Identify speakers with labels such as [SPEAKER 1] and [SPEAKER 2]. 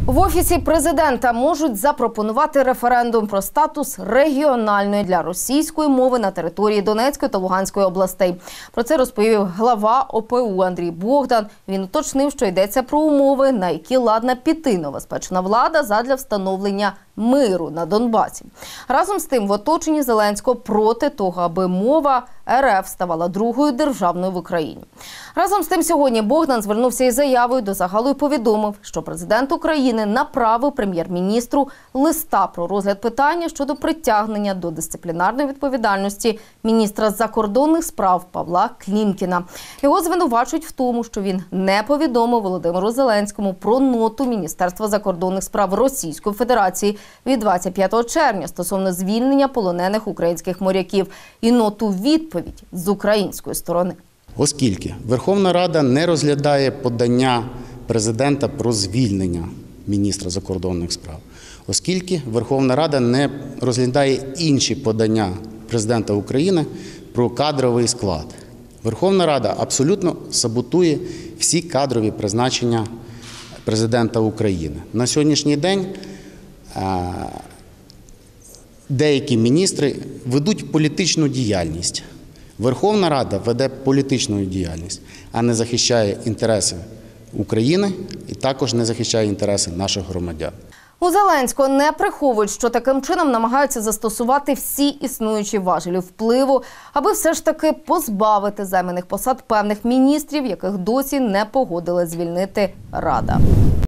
[SPEAKER 1] В Офісі президента можуть запропонувати референдум про статус регіональної для російської мови на території Донецької та Луганської областей. Про це розповів глава ОПУ Андрій Богдан. Він уточнив, що йдеться про умови, на які ладна піти новоспечена влада задля встановлення миру на Донбасі. Разом з тим, в оточенні Зеленського проти того, аби мова РФ ставала другою державною в Україні. Разом з тим, сьогодні Богдан звернувся із заявою до загалу і повідомив, що президент України направив прем'єр-міністру листа про розгляд питання щодо притягнення до дисциплінарної відповідальності міністра закордонних справ Павла Клімкіна. Його звинувачують в тому, що він не повідомив Володимиру Зеленському про ноту Міністерства закордонних справ Російської Федерації від 25 червня стосовно звільнення полонених українських моряків і ноту відповідь з української сторони.
[SPEAKER 2] Оскільки Верховна Рада не розглядає подання президента про звільнення міністра закордонних справ, оскільки Верховна Рада не розглядає інші подання президента України про кадровий склад, Верховна Рада абсолютно саботує всі кадрові призначення президента України. На сьогоднішній день деякі міністри ведуть політичну діяльність. Верховна Рада веде політичну діяльність, а не захищає інтереси України і також не захищає інтереси наших громадян.
[SPEAKER 1] У Зеленського не приховують, що таким чином намагаються застосувати всі існуючі важелі впливу, аби все ж таки позбавити займаних посад певних міністрів, яких досі не погодила звільнити Рада.